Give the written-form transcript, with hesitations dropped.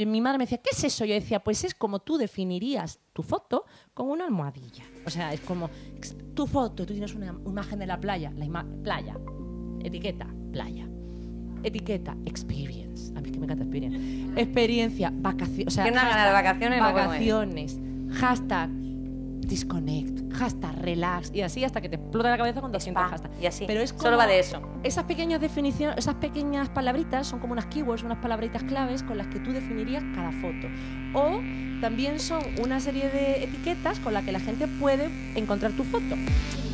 mi madre me decía, ¿qué es eso? Yo decía, pues es como tú definirías tu foto con una almohadilla. O sea, es como tu foto, tú tienes una imagen de la playa, playa, etiqueta, playa. Etiqueta, experience. A mí es que me encanta experience. Experiencia, vacaciones. O sea, Tiene una gana de vacaciones. vacaciones. Hashtag disconnect. Hashtag relax. Y así hasta que te explota la cabeza con 200 hashtags. Y así. Pero es como solo va de eso. Esas pequeñas definiciones, esas pequeñas palabritas son como unas keywords, unas palabritas claves con las que tú definirías cada foto. O también son una serie de etiquetas con las que la gente puede encontrar tu foto.